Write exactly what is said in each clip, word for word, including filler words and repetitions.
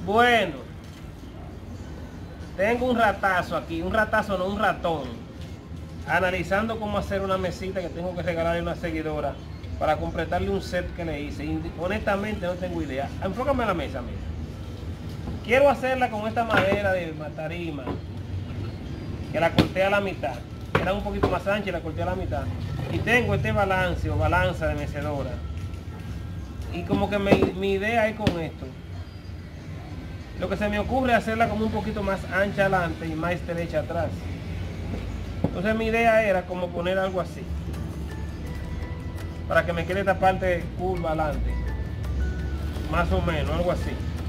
Bueno, tengo un ratazo aquí, un ratazo no, un ratón, analizando cómo hacer una mesita que tengo que regalarle a una seguidora para completarle un set que le hice. Y honestamente no tengo idea. Enfócame a la mesa, mira. Quiero hacerla con esta madera de matarima, que la corté a la mitad. Era un poquito más ancha y la corté a la mitad. Y tengo este balance o balanza de mecedora. Y como que mi, mi idea es con esto. Lo que se me ocurre es hacerla como un poquito más ancha adelante y más estrecha atrás. Entonces mi idea era como poner algo así, para que me quede esta parte curva adelante. Más o menos, algo así.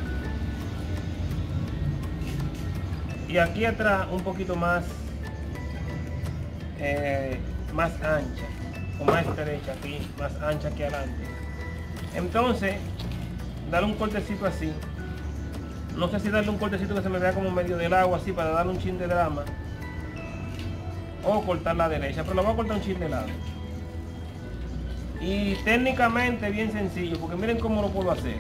Y aquí atrás un poquito más, eh, más ancha, o más estrecha aquí, más ancha que adelante. Entonces, darle un cortecito así. No sé si darle un cortecito que se me vea como medio del agua así para darle un chin de drama. O cortar la derecha, pero la voy a cortar un chin de lado. Y técnicamente bien sencillo, porque miren cómo lo puedo hacer.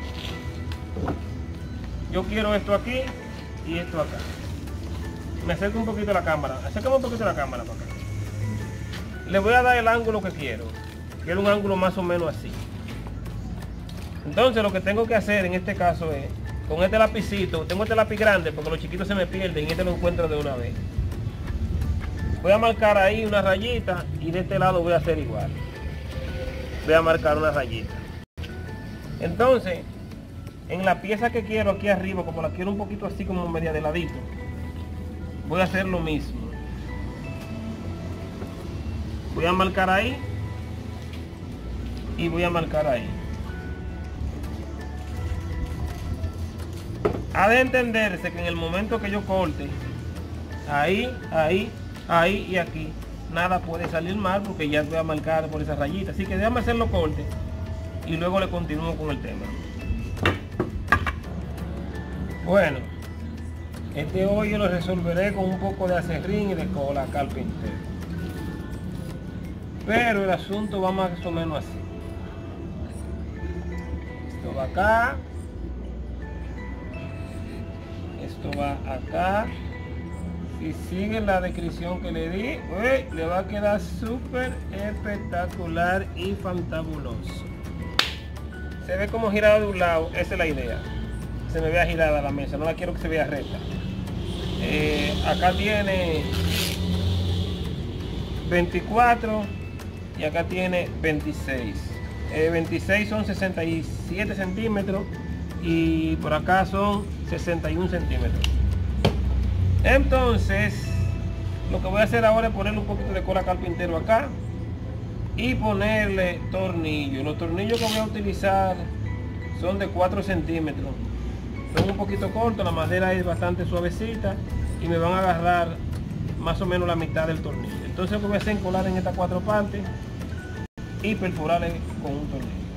Yo quiero esto aquí y esto acá. Me acerco un poquito a la cámara. Acércame un poquito a la cámara para acá. Le voy a dar el ángulo que quiero. Quiero un ángulo más o menos así. Entonces lo que tengo que hacer en este caso es, con este lapicito, tengo este lápiz grande porque los chiquitos se me pierden y este lo encuentro de una vez. Voy a marcar ahí una rayita y de este lado voy a hacer igual. Voy a marcar una rayita. Entonces, en la pieza que quiero aquí arriba, como la quiero un poquito así como media de ladito, voy a hacer lo mismo. Voy a marcar ahí y voy a marcar ahí. Ha de entenderse que en el momento que yo corte, ahí, ahí, ahí y aquí, nada puede salir mal porque ya voy a marcar por esa rayita. Así que déjame hacer los cortes y luego le continúo con el tema. Bueno, este hoyo lo resolveré con un poco de acerrín y de cola carpintero. Pero el asunto va más o menos así. Esto va acá. Esto va acá. Si siguen la descripción que le di, uy, le va a quedar súper espectacular y fantabuloso. Se ve como girado de un lado, esa es la idea. Se me vea girada la mesa, no la quiero que se vea recta. Eh, acá tiene veinticuatro y acá tiene veintiséis. Eh, veintiséis son sesenta y siete centímetros y por acá son sesenta y un centímetros. Entonces, lo que voy a hacer ahora es ponerle un poquito de cola carpintero acá y ponerle tornillos. Los tornillos que voy a utilizar son de cuatro centímetros. Son un poquito cortos, la madera es bastante suavecita y me van a agarrar más o menos la mitad del tornillo. Entonces lo que voy a hacer es encolar en estas cuatro partes y perforarle con un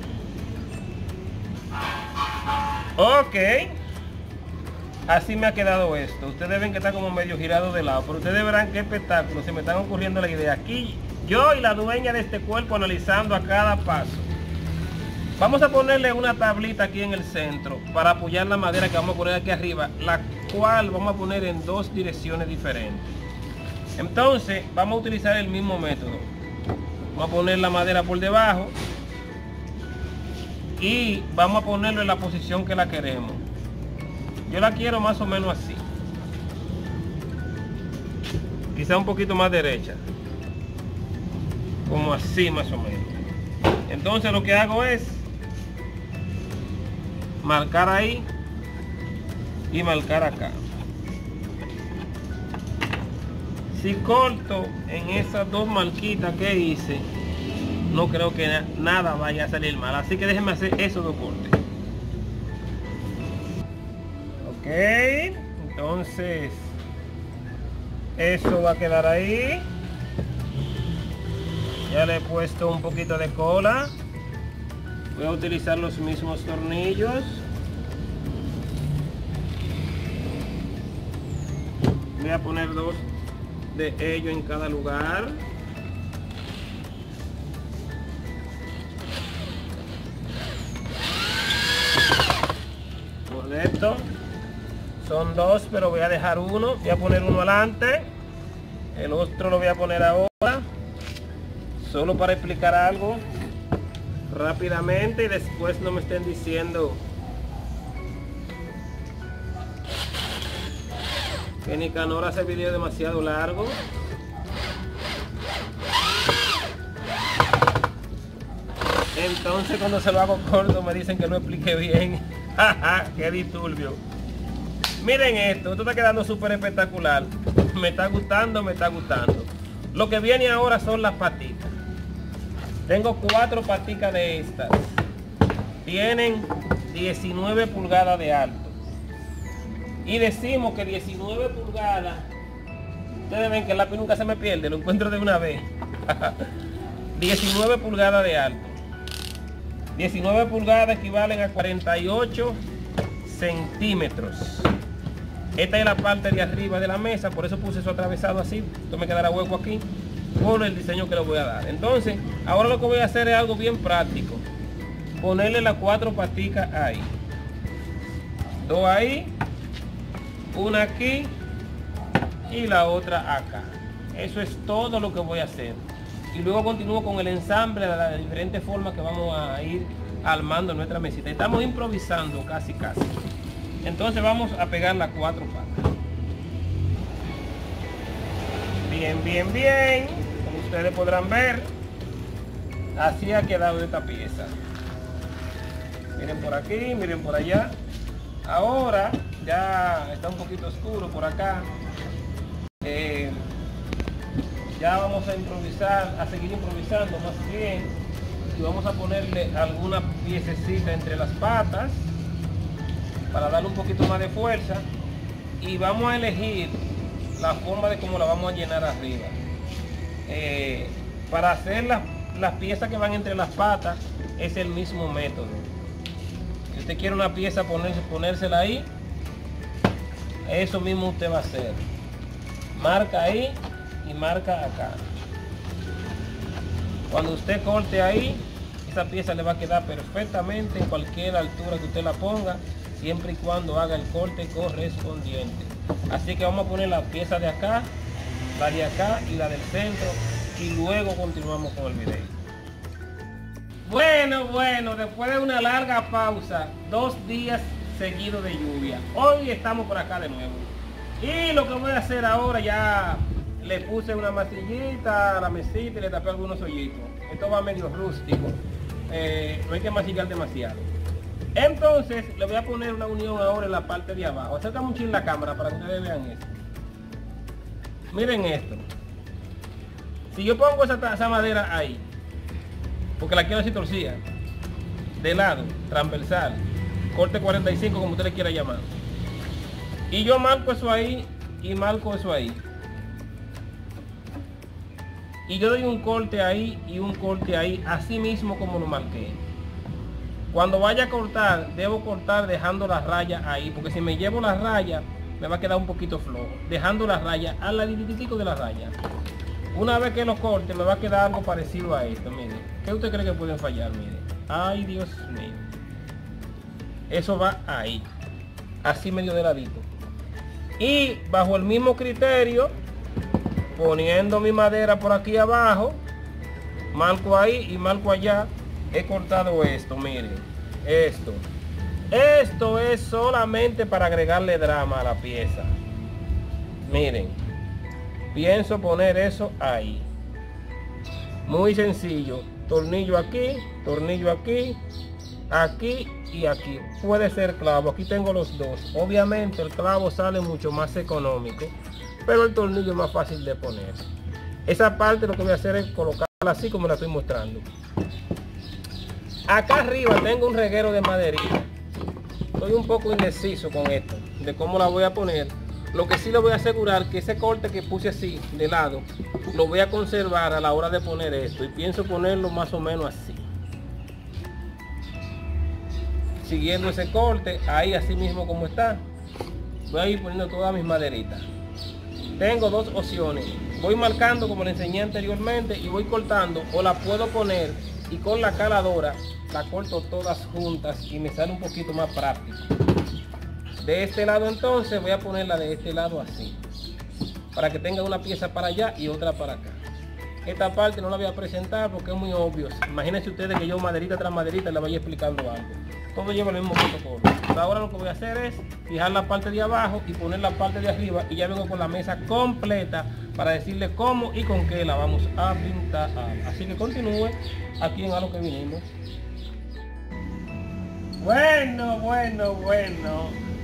tornillo. Ok. Así me ha quedado esto. Ustedes ven que está como medio girado de lado, pero ustedes verán qué espectáculo. Se me están ocurriendo la idea. Aquí yo y la dueña de este cuerpo analizando a cada paso. Vamos a ponerle una tablita aquí en el centro para apoyar la madera que vamos a poner aquí arriba, la cual vamos a poner en dos direcciones diferentes. Entonces vamos a utilizar el mismo método. Vamos a poner la madera por debajo y vamos a ponerlo en la posición que la queremos. Yo la quiero más o menos así, quizá un poquito más derecha, como así más o menos. Entonces lo que hago es marcar ahí y marcar acá. Si corto en esas dos marquitas que hice, no creo que na nada vaya a salir mal, así que déjenme hacer esos dos cortes. Ok, entonces eso va a quedar ahí. Ya le he puesto un poquito de cola. Voy a utilizar los mismos tornillos. Voy a poner dos de ellos en cada lugar. Correcto. Son dos, pero voy a dejar uno. Voy a poner uno adelante. El otro lo voy a poner ahora. Solo para explicar algo rápidamente y después no me estén diciendo que Nicanor hace video demasiado largo. Entonces cuando se lo hago corto me dicen que no expliqué bien. Qué disturbio. Miren esto, esto está quedando súper espectacular. Me está gustando, me está gustando. Lo que viene ahora son las patitas. Tengo cuatro patitas de estas. Tienen diecinueve pulgadas de alto. Y decimos que diecinueve pulgadas. Ustedes ven que el lápiz nunca se me pierde, lo encuentro de una vez. diecinueve pulgadas de alto. diecinueve pulgadas equivalen a cuarenta y ocho centímetros. Esta es la parte de arriba de la mesa, por eso puse eso atravesado así. Esto me quedará hueco aquí por el diseño que le voy a dar. Entonces, ahora lo que voy a hacer es algo bien práctico. Ponerle las cuatro paticas ahí. Dos ahí, una aquí y la otra acá. Eso es todo lo que voy a hacer. Y luego continúo con el ensamble de las diferentes formas que vamos a ir armando nuestra mesita. Estamos improvisando casi casi. Entonces vamos a pegar las cuatro patas. Bien, bien, bien. Como ustedes podrán ver, así ha quedado esta pieza. Miren por aquí, miren por allá. Ahora ya está un poquito oscuro por acá. Eh, ya vamos a improvisar, a seguir improvisando más bien. Y vamos a ponerle alguna piececita entre las patas para darle un poquito más de fuerza. Y vamos a elegir la forma de cómo la vamos a llenar arriba. Eh, para hacer las, las piezas que van entre las patas es el mismo método. Si usted quiere una pieza ponerse, ponérsela ahí, eso mismo usted va a hacer. Marca ahí y marca acá. Cuando usted corte ahí, esa pieza le va a quedar perfectamente en cualquier altura que usted la ponga, siempre y cuando haga el corte correspondiente. Así que vamos a poner la pieza de acá, la de acá y la del centro, y luego continuamos con el video. Bueno, bueno, después de una larga pausa, dos días seguidos de lluvia, hoy estamos por acá de nuevo. Y lo que voy a hacer ahora, ya le puse una masillita a la mesita y le tapé algunos hoyitos. Esto va medio rústico, eh, no hay que masillar demasiado. Entonces le voy a poner una unión ahora en la parte de abajo. Acerca mucho en la cámara para que ustedes vean esto. Miren esto. Si yo pongo esa, esa madera ahí, porque la quiero así torcida, de lado, transversal, corte cuarenta y cinco como usted le quiera llamar, y yo marco eso ahí y marco eso ahí, y yo doy un corte ahí y un corte ahí, así mismo como lo marqué. Cuando vaya a cortar, debo cortar dejando la raya ahí, porque si me llevo la raya me va a quedar un poquito flojo. Dejando la raya al ladito de la raya. Una vez que lo corte me va a quedar algo parecido a esto, mire. ¿Qué usted cree que pueden fallar? Mire. Ay, Dios mío. Eso va ahí, así medio de ladito. Y bajo el mismo criterio, poniendo mi madera por aquí abajo, marco ahí y marco allá. He cortado esto, miren, esto. Esto es solamente para agregarle drama a la pieza. Miren, pienso poner eso ahí. Muy sencillo. Tornillo aquí, tornillo aquí, aquí y aquí. Puede ser clavo, aquí tengo los dos. Obviamente el clavo sale mucho más económico, pero el tornillo es más fácil de poner. Esa parte lo que voy a hacer es colocarla así como la estoy mostrando. Acá arriba tengo un reguero de maderita. Estoy un poco indeciso con esto, de cómo la voy a poner. Lo que sí le voy a asegurar que ese corte que puse así, de lado, lo voy a conservar a la hora de poner esto. Y pienso ponerlo más o menos así. Siguiendo ese corte, ahí así mismo como está. Voy a ir poniendo todas mis maderitas. Tengo dos opciones. Voy marcando como le enseñé anteriormente y voy cortando, o la puedo poner y con la caladora la corto todas juntas y me sale un poquito más práctico. De este lado entonces voy a ponerla de este lado así, para que tenga una pieza para allá y otra para acá. Esta parte no la voy a presentar porque es muy obvio. Imagínense ustedes que yo maderita tras maderita le vaya explicando algo. Todo lleva el mismo protocolo. Ahora lo que voy a hacer es fijar la parte de abajo y poner la parte de arriba, y ya vengo con la mesa completa para decirle cómo y con qué la vamos a pintar. Así que continúe aquí en A lo que vinimos. Bueno, bueno, bueno.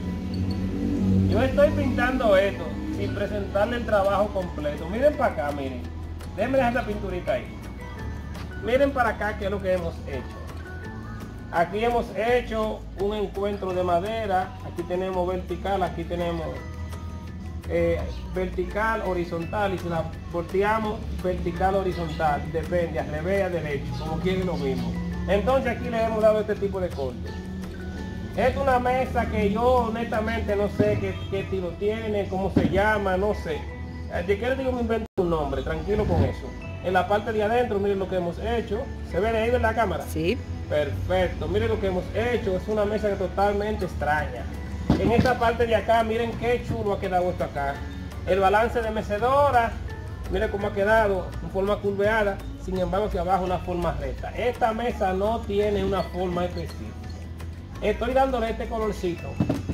Yo estoy pintando esto sin presentarle el trabajo completo. Miren para acá, miren. Déjenme dejar esta pinturita ahí. Miren para acá qué es lo que hemos hecho. Aquí hemos hecho un encuentro de madera. Aquí tenemos vertical, aquí tenemos eh, vertical, horizontal. Y si la volteamos, vertical, horizontal. Depende, al revés, a derecho, como quieren lo mismo. Entonces aquí le hemos dado este tipo de corte. Es una mesa que yo honestamente no sé qué, qué estilo tiene, cómo se llama, no sé. De qué les digo, me invento un nombre, tranquilo con eso. En la parte de adentro, miren lo que hemos hecho. ¿Se ve de ahí de la cámara? Sí. Perfecto, miren lo que hemos hecho. Es una mesa que totalmente extraña. En esta parte de acá, miren qué chulo ha quedado esto acá. El balance de mecedora, miren cómo ha quedado en forma curveada. Sin embargo, hacia abajo una forma recta. Esta mesa no tiene una forma específica. Estoy dándole este colorcito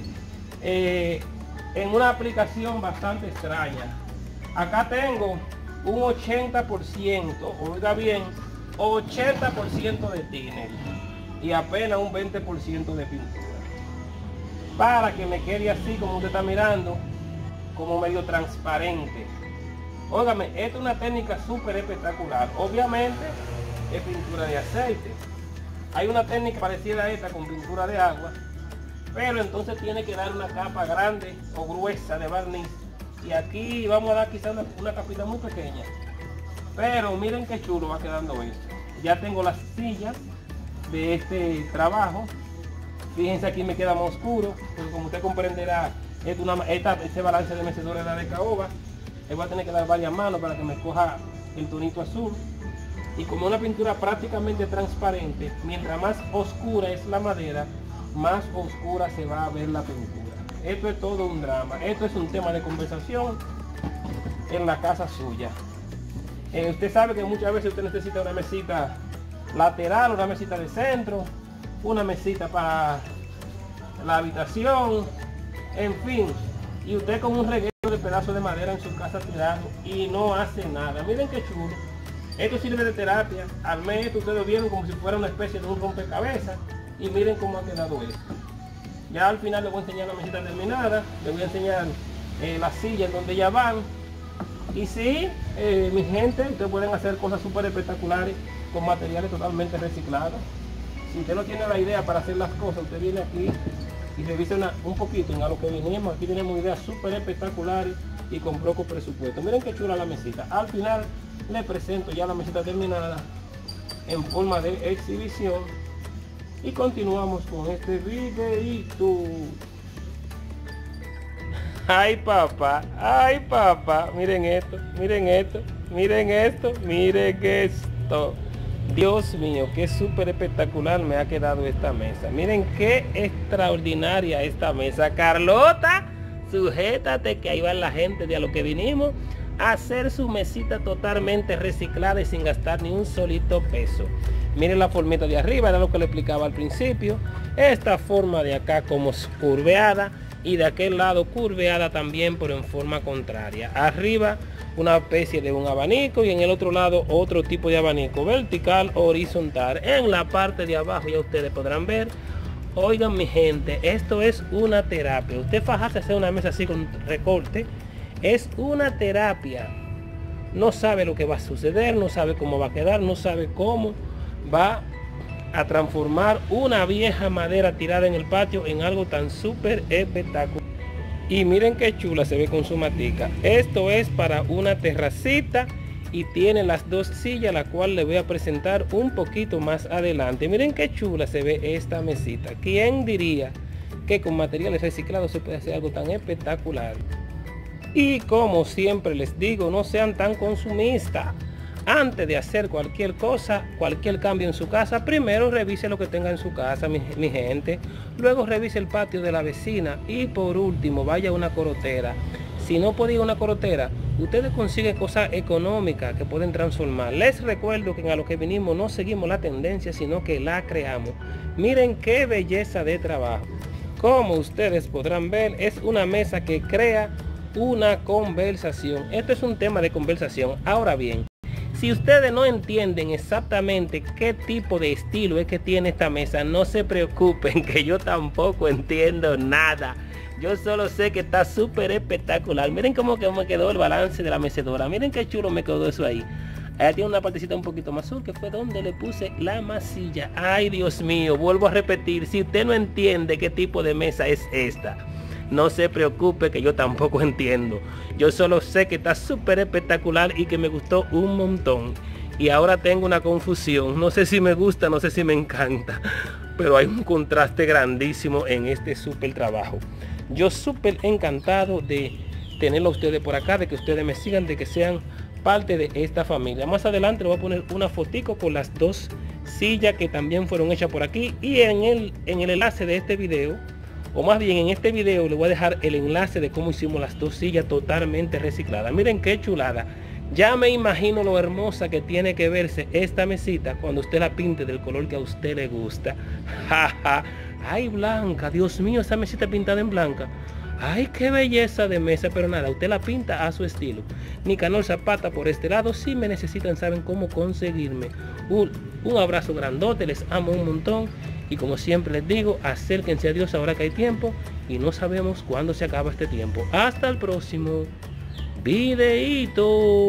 eh, en una aplicación bastante extraña. Acá tengo un ochenta por ciento, oiga bien, ochenta por ciento de thinner y apenas un veinte por ciento de pintura, para que me quede así como usted está mirando, como medio transparente. Óigame, esta es una técnica súper espectacular. Obviamente es pintura de aceite. Hay una técnica parecida a esta con pintura de agua, pero entonces tiene que dar una capa grande o gruesa de barniz. Y aquí vamos a dar quizás una, una capita muy pequeña. Pero miren qué chulo va quedando esto. Ya tengo las sillas de este trabajo. Fíjense, aquí me queda más oscuro, porque como usted comprenderá, es una, esta, este balance de mecedora es la de caoba. Le voy a tener que dar varias manos para que me coja el tonito azul. Y como una pintura prácticamente transparente, mientras más oscura es la madera, más oscura se va a ver la pintura. Esto es todo un drama. Esto es un tema de conversación en la casa suya. Eh, usted sabe que muchas veces usted necesita una mesita lateral, una mesita de centro, una mesita para la habitación, en fin. Y usted con un reguero de pedazos de madera en su casa tirado y no hace nada. Miren qué chulo. Esto sirve de terapia. Al mes ustedes lo vieron como si fuera una especie de un rompecabezas. Y miren cómo ha quedado esto. Ya al final les voy a enseñar la mesita terminada. Les voy a enseñar eh, las sillas donde ya van. Y sí, eh, mi gente, ustedes pueden hacer cosas súper espectaculares con materiales totalmente reciclados. Si usted no tiene la idea para hacer las cosas, usted viene aquí y revisa una, un poquito en A lo que vinimos. Aquí tenemos ideas súper espectaculares y con poco presupuesto. Miren qué chula la mesita. Al final les presento ya la mesita terminada en forma de exhibición y continuamos con este videito. Ay papá, ay papá, miren esto, miren esto, miren esto, miren esto. Dios mío, qué súper espectacular me ha quedado esta mesa. Miren qué extraordinaria esta mesa. Carlota, sujétate que ahí va la gente de A lo que vinimos a hacer su mesita totalmente reciclada y sin gastar ni un solito peso. Miren la formita de arriba, era lo que le explicaba al principio. Esta forma de acá como curveada y de aquel lado curveada también, pero en forma contraria. Arriba una especie de un abanico y en el otro lado otro tipo de abanico, vertical, horizontal. En la parte de abajo ya ustedes podrán ver. Oigan mi gente, esto es una terapia. Usted fajarse a hacer una mesa así con recorte es una terapia. No sabe lo que va a suceder, no sabe cómo va a quedar, no sabe cómo va a transformar una vieja madera tirada en el patio en algo tan súper espectacular. Y miren qué chula se ve con su matica. Esto es para una terracita y tiene las dos sillas, la cual le voy a presentar un poquito más adelante. Miren qué chula se ve esta mesita. ¿Quién diría que con materiales reciclados se puede hacer algo tan espectacular? Y como siempre les digo, no sean tan consumistas. Antes de hacer cualquier cosa, cualquier cambio en su casa, primero revise lo que tenga en su casa, mi, mi gente. Luego revise el patio de la vecina y por último vaya a una corotera. Si no puede ir a una corotera, ustedes consiguen cosas económicas que pueden transformar. Les recuerdo que en A lo que vinimos no seguimos la tendencia, sino que la creamos. Miren qué belleza de trabajo. Como ustedes podrán ver, es una mesa que crea una conversación. Esto es un tema de conversación. Ahora bien, si ustedes no entienden exactamente qué tipo de estilo es que tiene esta mesa, no se preocupen, que yo tampoco entiendo nada. Yo solo sé que está súper espectacular. Miren cómo que me quedó el balance de la mecedora. Miren qué chulo me quedó eso ahí. Allá tiene una partecita un poquito más azul, que fue donde le puse la masilla. Ay, Dios mío, vuelvo a repetir. Si usted no entiende qué tipo de mesa es esta, no se preocupe, que yo tampoco entiendo. Yo solo sé que está súper espectacular y que me gustó un montón. Y ahora tengo una confusión. No sé si me gusta, no sé si me encanta. Pero hay un contraste grandísimo en este súper trabajo. Yo súper encantado de tenerlo a ustedes por acá, de que ustedes me sigan, de que sean parte de esta familia. Más adelante les voy a poner una fotico con las dos sillas que también fueron hechas por aquí. Y en el, en el enlace de este video, o más bien en este video, les voy a dejar el enlace de cómo hicimos las dos sillas totalmente recicladas. Miren qué chulada. Ya me imagino lo hermosa que tiene que verse esta mesita cuando usted la pinte del color que a usted le gusta. Jaja. Ay, blanca, Dios mío, esa mesita pintada en blanca. Ay, qué belleza de mesa, pero nada, usted la pinta a su estilo. Nicanor Zapata por este lado. Si me necesitan, saben cómo conseguirme. Un, un abrazo grandote, les amo un montón. Y como siempre les digo, acérquense a Dios ahora que hay tiempo. Y no sabemos cuándo se acaba este tiempo. Hasta el próximo videíto.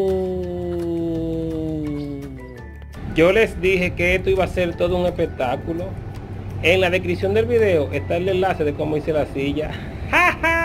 Yo les dije que esto iba a ser todo un espectáculo. En la descripción del video está el enlace de cómo hice la silla. ¡Ja, ja!